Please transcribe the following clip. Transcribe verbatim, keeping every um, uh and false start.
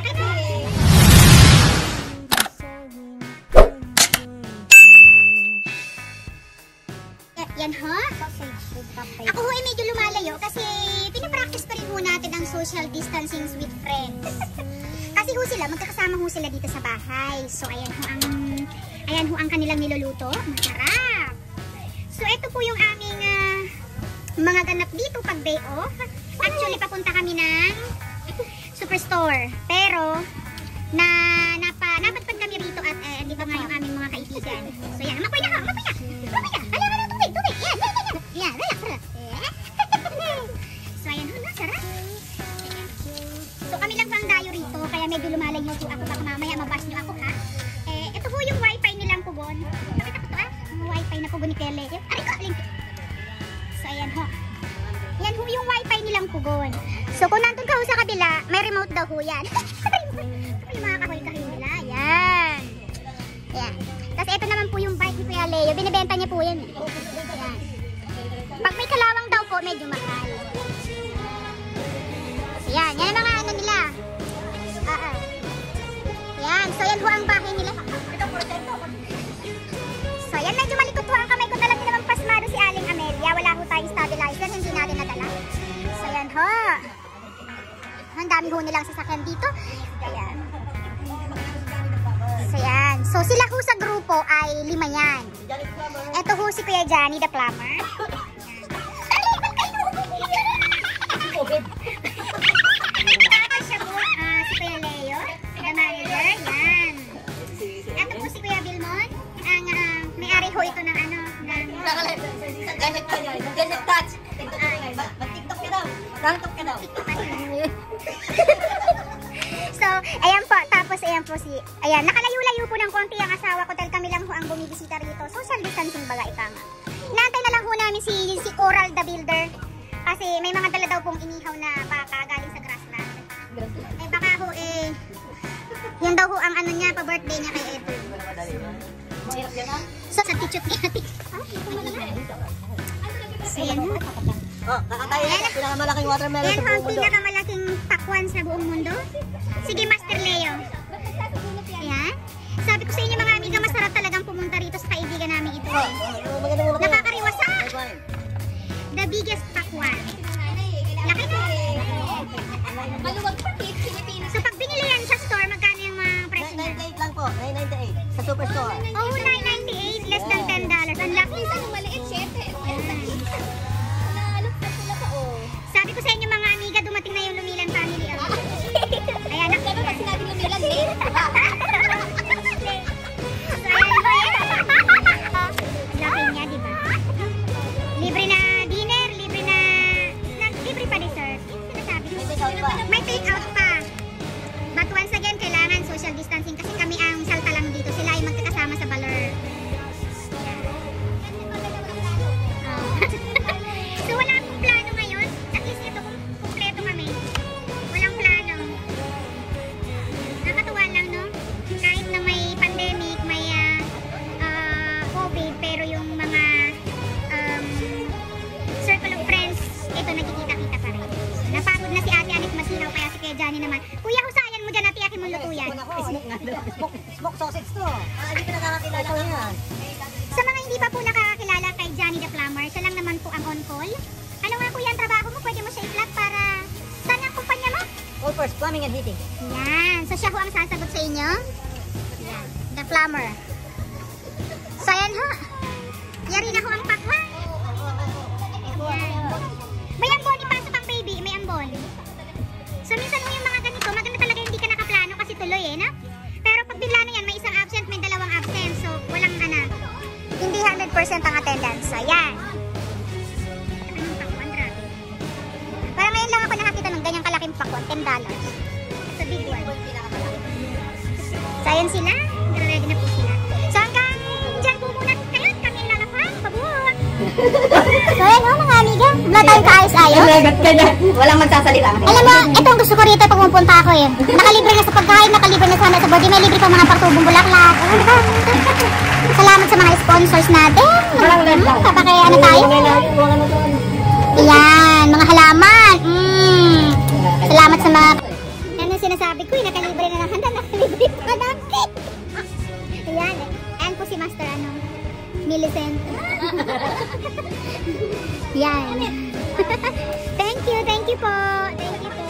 Yan ho. Ako ho ay medyo lumalayo kasi pinapractice pa rin ho natin ang social distancing with friends. Kasi ho sila, magkakasama ho sila dito sa bahay. So ayan ho ang, ayan ho ang kanilang niluluto. Masarap. So ito po yung aming uh, mga ganap dito pag day off. Actually papunta kami ng Superstore. Pero na napa, napadpad kami rito at eh, di ba nga yung aming mga kaibigan. So yan, mapoy na ho, mapoy na. Mapoy na. Hala, hala, tubig, tubig. Yan, yan, yan. Yan, relax, relax. So ayan ho, no, sarap. So kami lang bang dayo rito, kaya medyo lumalayo po ako. Baka mamaya mabash nyo ako ha. Eh, ito po yung wifi nilang pugon. Nakita ko to ah, yung wifi na pugon ni Kele. Aray ko, link. So ayan ho. Yan ho yung wifi nilang pugon. So kung nandun ka ho sa kabila, may remote daw ho yan. Yung mga kahoy-kahoy nila. Yan. Yan. Tapos ito naman po yung bike ni Kuya Leo. Binibenta niya po yan. Yan. Pag may kalawang daw po, medyo mahal. Yan. Yan ang mga ano nila. Uh -uh. Yan. So yan ho ang bahay nila. So yan. Medyo malikot ho ang kamay ko. Dala din naman pasmado si Aling Amelia. Wala ho tayong stabilizer. Hindi natin nadala. So yan ho. Ang dami ho nilang sasakyan dito. Ayan. So yan. So sila ho sa grupo ay lima yan. Ito ho si Kuya Johnny the Plumber. Tapos siya po uh, si Kuya Leo, the manager. Yan. Ito po si Kuya Bilmon. Ang uh, may-ari ho ito ng ano. Ng... Ganit touch. Mag-tiktok ka daw. Rangtok ka daw. So, ayan po. Tapos, ayan po si... Ayan, nakalayo-layo po ng konti ang asawa ko dahil kami lang ho ang bumibisita rito. Social distancing baga ika nga. Inaantay na lang ho namin si, si Oral the Builder. Kasi may mga dala daw pong inihaw na baka galing sa grassland. Eh, baka ho eh... Yan daw ho ang ano niya, pa-birthday niya kay Edwin. So, sa tichut niya. So, ayan ho. Oh, kakatayin na pinakamalaking watermelon Yan sa ho ang buong mundo. pinakamalaking pakwan sa buong mundo. Sige, Master Leo. Ayan. Sabi ko sa inyo mga amiga, masarap talagang pumunta rito sa kaibigan namin ito. Nakakariwasa. The biggest pakwan. Laki na. So pag binili yan sa store, magkano yung mga presyo niya? nine ninety-eight lang po. nine ninety-eight sa Superstore. Oh, nine ninety-eight. Less than ten dollars. Ang laki. Sabi ko sa inyo mga amiga, dumating na yung Lumilan family. Ayan, nakita ba sinabi Lumilan din? So, ayan ba yan? Laki niya, diba? Libre na dinner, libre na... na libre pa dessert. Sinasabi ko. May take out pa. But once again, kailangan social distancing kasi kami ang salta lang dito. Sila ay magkakasama sa baler. So, wala akong plano ngayon. At least ito kung kumpleto kami. Walang plano. Nakatuwa lang, no? Kahit na may pandemic, may uh, uh, COVID, pero yung mga um, circle of friends, ito nagkikita-kita pa rin. Napagod na si Ate Anik Masinaw, kaya si Kuya Johnny naman. Kuya, husayan mo dyan at iyakin mo luto yan. Smoke nga daw. Smoke, smoke sausage to. Ah, hindi ko nakakakilala ko yan. Sa mga hindi pa po nakakakilala kay Johnny the Plumber, siya lang naman po ang on-call. Ano nga po yung trabaho mo? Pwede mo siya i-plug para... Saan ang kumpanya mo? All first, plumbing and heating. Yan. So siya ho ang sasagot sa inyo. Yan. The Plumber. So ayan ho. Yari na ho ang pakwa. Yan. May ambon, ipasok ang baby. May ambon. So minsan mo yung mga ganito, maganda talaga hindi ka nakaplano kasi tuloy eh, na? Pero pag bigla na yan, may isang absent, may dalawang absent. So walang ana. Hindi one hundred percent ang attendance. So yan. Anong pakwan, grabe. Parang ngayon lang ako nakakita ng ganyang kalaking pakwan, ten dollars. It's a big one. So ayan sila. Ready na po sila. So hanggang dyan po muna kayo. Kami ang lalapang. Pabuhat. So ayan o mga amiga. Wala tayong kaayos-ayos. Walang magsasalita. Alam mo, itong gusto ko rito pag pumunta ako eh. Nakalibre na sa pagkain, nakalibre na sana sa body. May libre pa mga partubong bulaklak. Salamat sa mga sponsors natin. Papakaya ano tayo? Ayan, mga halaman. Mm. Salamat sa mga... Yan ang sinasabi ko eh, nakalibre Millicent. Yan. Thank you, thank you po. Thank you po.